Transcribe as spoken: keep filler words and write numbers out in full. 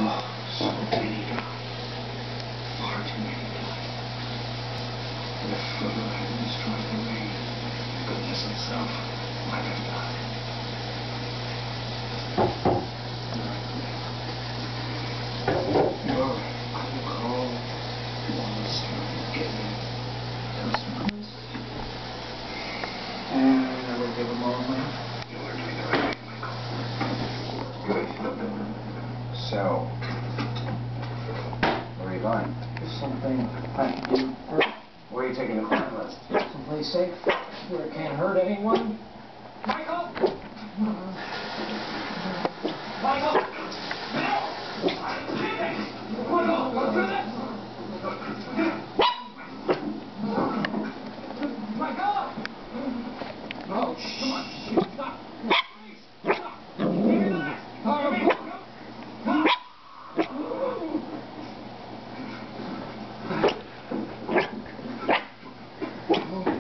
Oh, so many times. Far too many times. And if ever I had destroyed the ring, goodness itself might have died. Your uncalled monster getting customers. And I will give them all money. You are doing the right thing, Michael. Good. So, where are you going? There's something I can do first. Where are you taking the crime list? Someplace safe where it can't hurt anyone. Michael! Michael! No! Michael, don't do this! Michael! Oh, come on. Stop. Please. Stop. Give me the knife. Give me the knife.